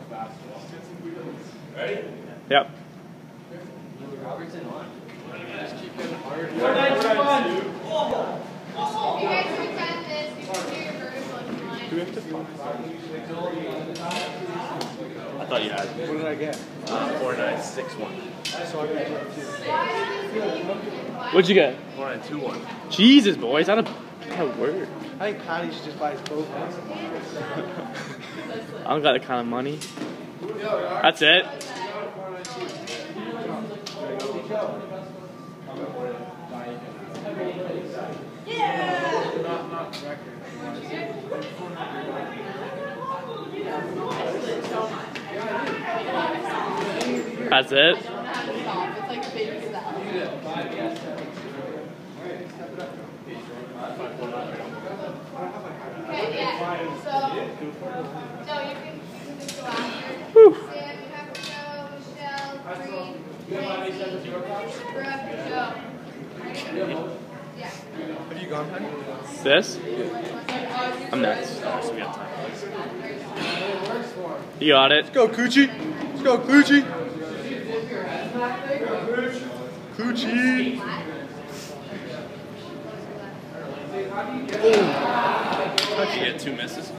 Ready? Yep. Robertson on. Just keep getting harder. You guys pretend this, you can do your vertical if you want. Do we have to I thought you had. What did I get? 4961. So I got What'd you get? 4921. Jesus, boys, not a word. I think Patty should just buy his boat. I don't got that kind of money. That's it. That's it. Okay, yeah. So, no, you can just go after. Whew. Sam, you have to go. Michelle, Bree, Nancy, Brooke, Joe. Yeah. Have you gone, Patty? This? I'm next. So we got time. You got it. Let's go, Cloutier. Let's go, Cloutier. Cloutier. You get 2 misses.